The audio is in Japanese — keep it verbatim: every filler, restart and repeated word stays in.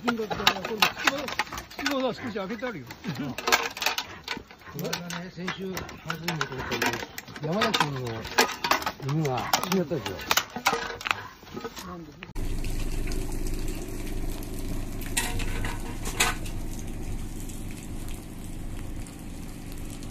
んだったら、これ隙間、隙間が少し開けてあるよ。 これがね、先週、ハズにもとったけど、山田君の犬が死んじゃったでしょ。 なんで